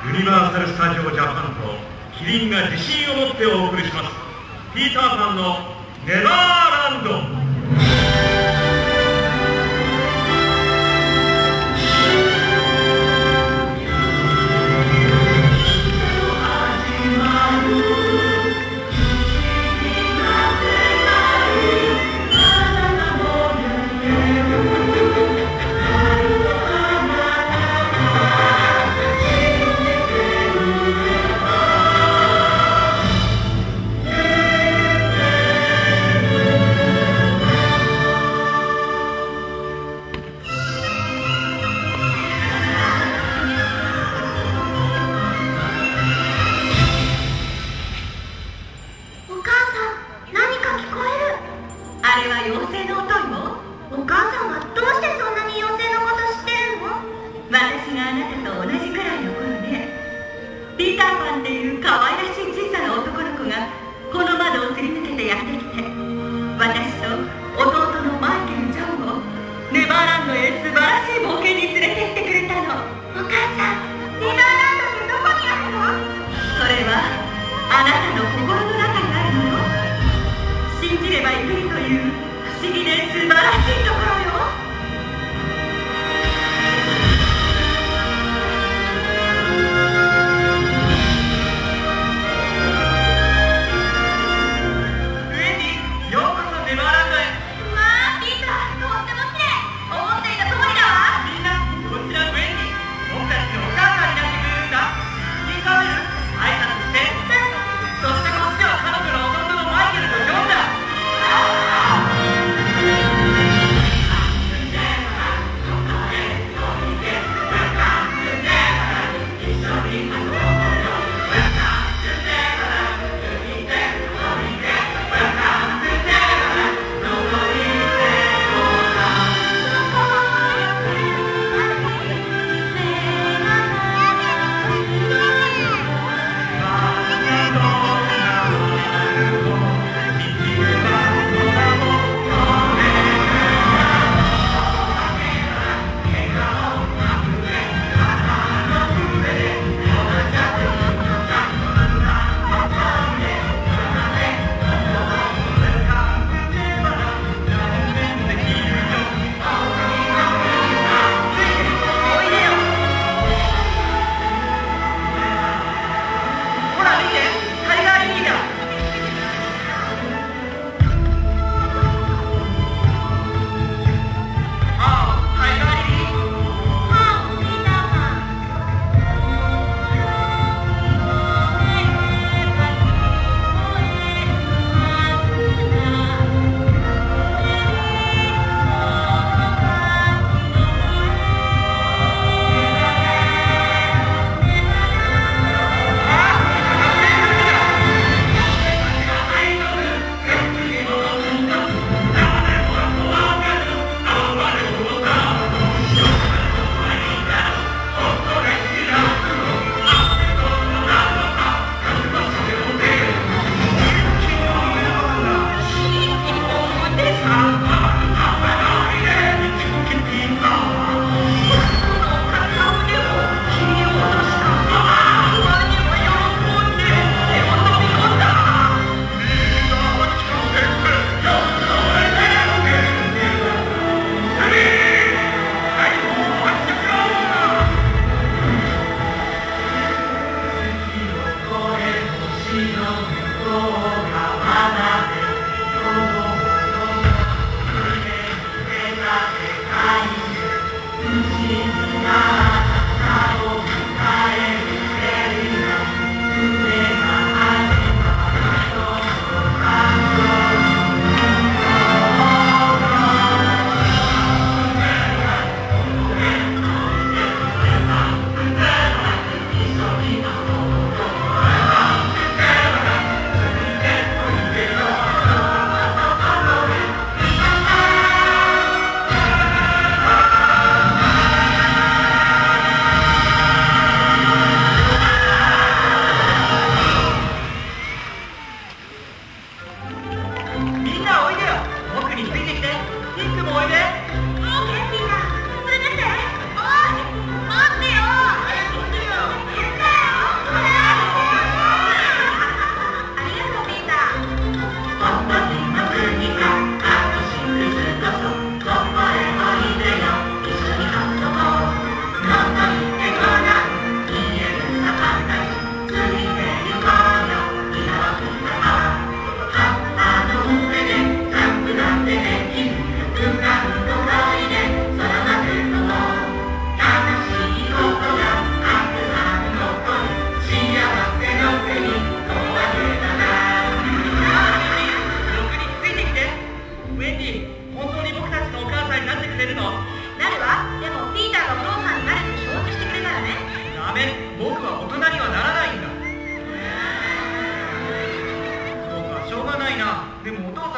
ユニバーサル・スタジオ・ジャパンとキリンが自信を持ってお送りします。ピーター・パンのネバーランド。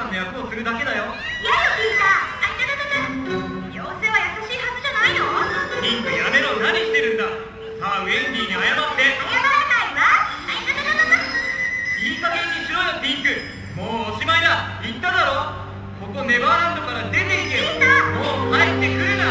んの役をするだけだよ。 やよピーター。あいたたたた。妖精は優しいはずじゃないの？ ピンクやめろ、何してるんだ。さあウェンディに謝って。 謝らないわ。あいたたたたた。 いい加減にしろよピンク。もうおしまいだ。言っただろ。ここネバーランドから出ていけよ。もう帰ってくるな。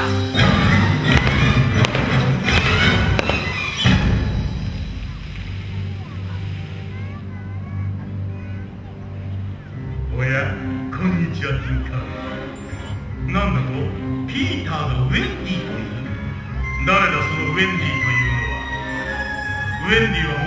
おや、こんにちはティンカー。なんだと、ピーターがウェンディという。誰だそのウェンディというのは。ウェンディは